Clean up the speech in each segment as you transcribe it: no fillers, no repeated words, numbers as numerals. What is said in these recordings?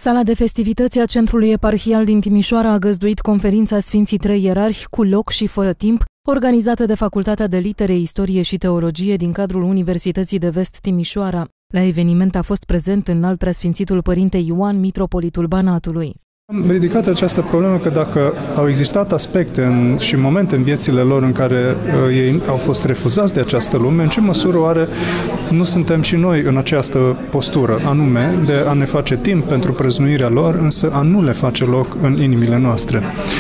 Sala de festivități a Centrului Eparhial din Timișoara a găzduit conferința Sfinții Trei Ierarhi cu loc și fără timp, organizată de Facultatea de Litere, Istorie și Teologie din cadrul Universității de Vest Timișoara. La eveniment a fost prezent înalt preasfințitul Părinte Ioan, mitropolitul Banatului. Am ridicat această problemă că dacă au existat aspecte și momente în viețile lor în care ei au fost refuzați de această lume, în ce măsură oare nu suntem și noi în această postură, anume de a ne face timp pentru prăznuirea lor, însă a nu le face loc în inimile noastre.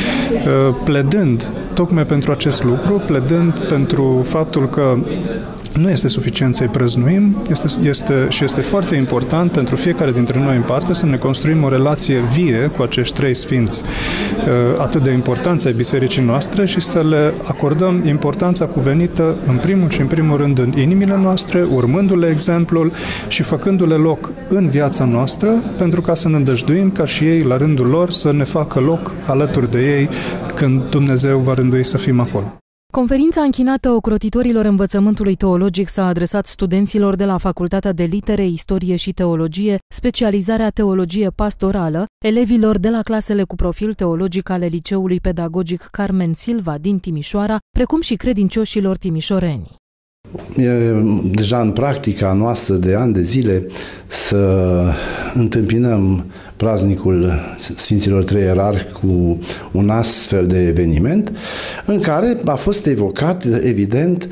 Pledând tocmai pentru acest lucru, pledând pentru faptul că nu este suficient să-i prăznuim, este foarte important pentru fiecare dintre noi în parte să ne construim o relație vie cu acești trei sfinți atât de importanți ai bisericii noastre și să le acordăm importanța cuvenită în primul și în primul rând în inimile noastre, urmându-le exemplul și făcându-le loc în viața noastră, pentru ca să ne îndăjduim ca și ei la rândul lor să ne facă loc alături de ei când Dumnezeu va rândui să fim acolo. Conferința închinată ocrotitorilor învățământului teologic s-a adresat studenților de la Facultatea de Litere, Istorie și Teologie, specializarea Teologie Pastorală, elevilor de la clasele cu profil teologic ale Liceului Pedagogic Carmen Silva din Timișoara, precum și credincioșilor timișoreni. E deja în practica noastră de ani de zile să întâmpinăm praznicul Sfinților Trei Ierarhi cu un astfel de eveniment în care a fost evocat, evident,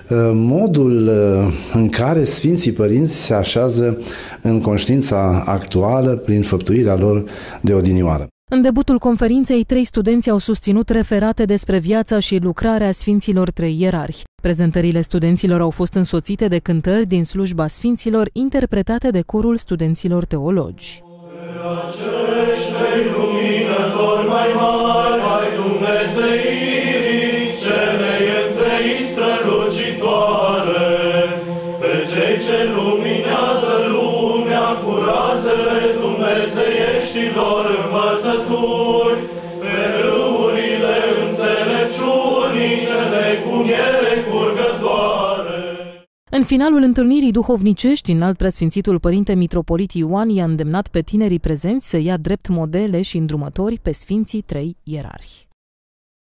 modul în care Sfinții Părinți se așează în conștiința actuală prin făptuirea lor de odinioară. În debutul conferinței, 3 studenți au susținut referate despre viața și lucrarea Sfinților Trei Ierarhi. Prezentările studenților au fost însoțite de cântări din slujba Sfinților, interpretate de corul studenților teologi. Acești trei luminători mai mari ai Dumnezeirii, celei întrei strălucitoare, pe cei ce luminează lumea cu razele dumnezeieștilor învățături, pe râurile înțelepciunii cele cu miere curgătoare. În finalul întâlnirii duhovnicești, înalt preasfințitul Părinte Mitropolit Ioan i-a îndemnat pe tinerii prezenți să ia drept modele și îndrumători pe Sfinții Trei Ierarhi.